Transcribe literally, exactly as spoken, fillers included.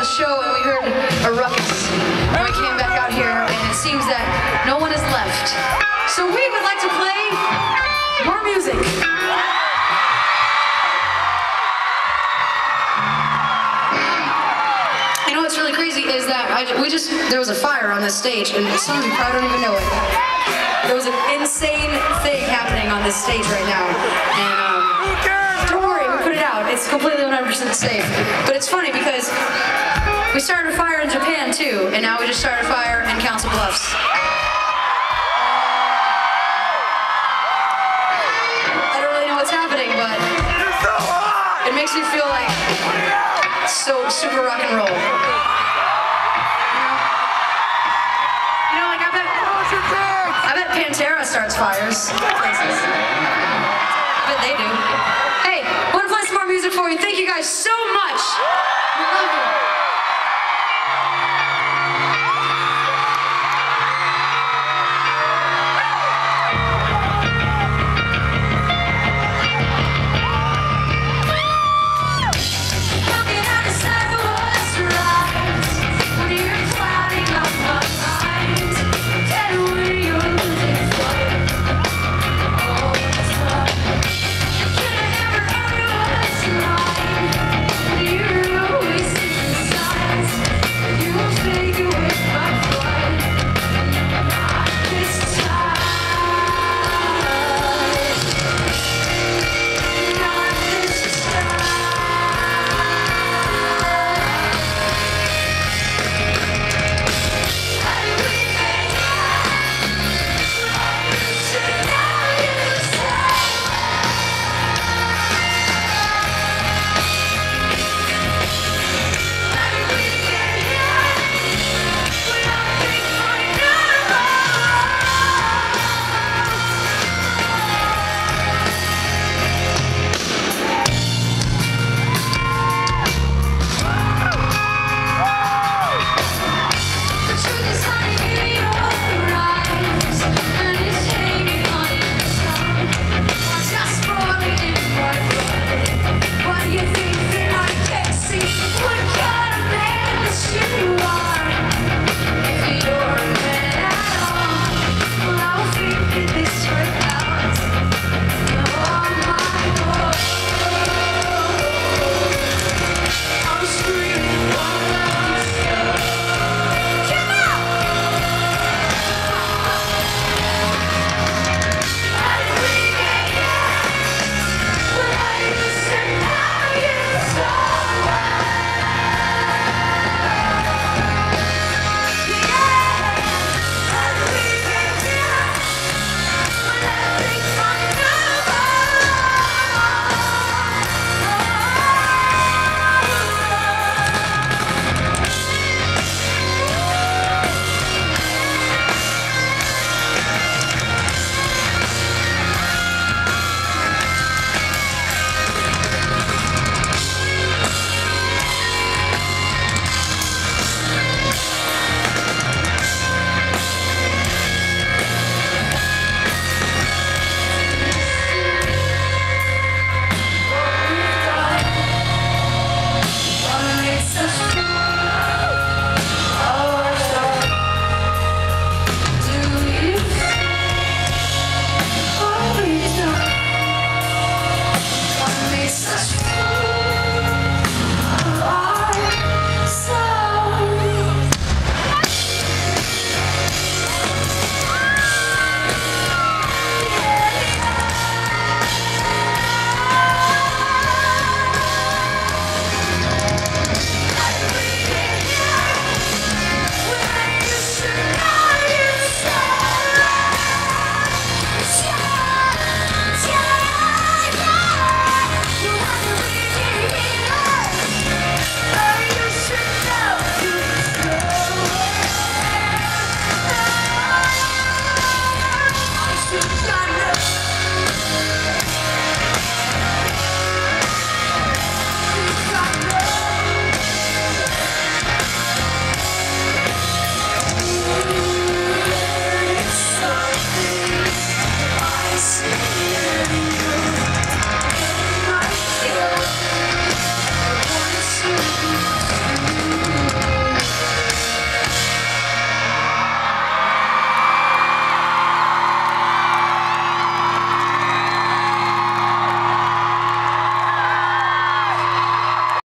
show and we heard a ruckus. And we came back out here and it seems that no one has left. So we would like to play more music. You know what's really crazy is that I, we just, there was a fire on this stage and some of you probably don't even know it. There was an insane thing happening on this stage right now. And um, don't worry, we put it out. It's completely one hundred percent safe. But it's funny because we started a fire in Japan too, and now we just started a fire in Council Bluffs. I don't really know what's happening, but it makes me feel like so super rock and roll. You know, like I bet, I bet Pantera starts fires. Places. I bet they do. Hey, I want to play some more music for you. Thank you guys so much. We love you.